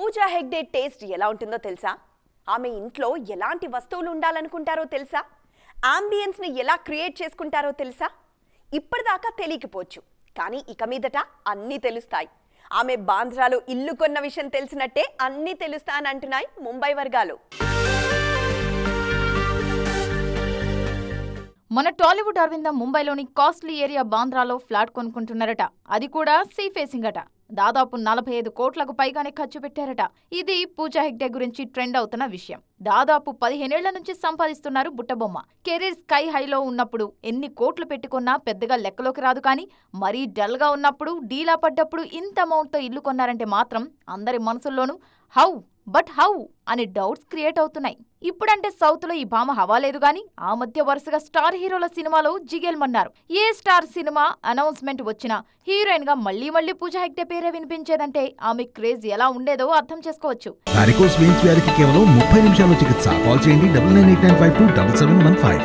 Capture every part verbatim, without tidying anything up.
Pooja Hegde taste ఎలా ఉంటుందో తెలుసా? ఆమె ఇంట్లో ఎలాంటి వస్తువులు ఉండాలనుకుంటారో తెలుసా? అంబియన్స్ ని ఎలా క్రియేట్ చేసుకుంటారో తెలుసా? ఇప్పటిదాకా తెలియకపోవచ్చు, కానీ ఇక మీదట అన్నీ తెలుస్తాయి. ఆమె బాంద్రాలో ఇల్లు కొన్న విషయం తెలిసినట్టే అన్నీ తెలుస్తానంటున్నాయి ముంబై వర్గాలు. మన టాలీవుడ్ అరవింద ముంబైలోని కాస్ట్లీ ఏరియా బాంద్రాలో ఫ్లాట్ కొనుక్కుంటున్నారట. అది కూడా సీ ఫేసింగ్ అట. దాదాపు నలభై ఐదు కోట్లకు పైగానే ఖర్చు పెట్టారట. ఇది పూజా హెగ్డే గురించి ట్రెండ్ అవుతున్న విషయం. దాదాపు పదిహేనేళ్ల నుంచి సంపాదిస్తున్నారు బుట్టబొమ్మ. కెరీర్ స్కై హైలో ఉన్నప్పుడు ఎన్ని కోట్లు పెట్టుకున్నా పెద్దగా లెక్కలోకి రాదు. కానీ మరీ డల్ గా ఉన్నప్పుడు, డీలా పడ్డప్పుడు ఇంత అమౌంట్ తో ఇల్లు కొన్నారంటే మాత్రం అందరి మనసుల్లోనూ హౌ బట్ హౌ అని డౌట్స్ క్రియేట్ అవుతున్నాయి. ఇప్పుడంటే సౌత్ లో ఈ భామ హవా లేదు గాని ఆ మధ్య వరుసగా స్టార్ హీరోల సినిమాలో జిగేల్మన్నారు. ఏ స్టార్ సినిమా అనౌన్స్మెంట్ వచ్చినా హీరోయిన్ గా మళ్లీ మళ్లీ పూజా హెగ్డే పేరే వినిపించేదంటే ఆమె క్రేజ్ ఎలా ఉండేదో అర్థం చేసుకోవచ్చు. వారికోస్ వెయిన్స్ వ్యాధికి కేవలం ముప్పై నిమిషాల చికిత్స. కాల్ చేయండి double nine eight nine five two double seven one five.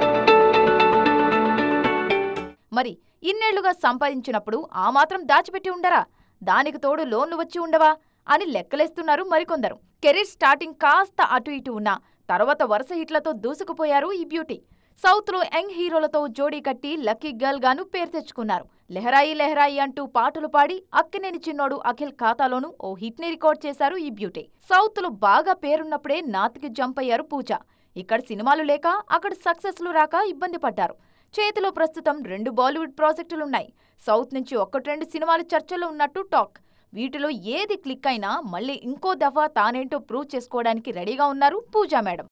మరి ఇన్నేళ్లుగా సంపాదించినప్పుడు ఆ మాత్రం దాచిపెట్టి ఉండరా? దానికి తోడు లోన్లు వచ్చి ఉండవా అని లెక్కలేస్తున్నారు మరికొందరు. కెరీర్ స్టార్టింగ్ కాస్త అటు ఇటు ఉన్నా తర్వాత వరుస హిట్లతో దూసుకుపోయారు ఈ బ్యూటీ. సౌత్ లో యంగ్ హీరోలతో జోడీ కట్టి లక్కీ గర్ల్ గాను పేరు తెచ్చుకున్నారు. లెహరాయి లెహరాయి అంటూ పాటలు పాడి అక్కినేని చిన్నోడు అఖిల్ ఖాతాలోనూ ఓ హిట్ ని రికార్డ్ చేశారు ఈ బ్యూటీ. సౌత్ లో బాగా పేరున్నప్పుడే నార్త్కి జంప్ అయ్యారు పూజ. ఇక్కడ సినిమాలు లేక అక్కడ సక్సెస్లు రాక ఇబ్బంది పడ్డారు. చేతిలో ప్రస్తుతం రెండు బాలీవుడ్ ప్రాజెక్టులున్నాయి. సౌత్ నుంచి ఒక్కటి రెండు సినిమాలు చర్చలో ఉన్నట్టు టాక్. వీటిలో ఏది క్లిక్ అయినా మళ్ళీ ఇంకో దఫా తానేంటో ప్రూవ్ చేసుకోవడానికి రెడీగా ఉన్నారు పూజా మేడం.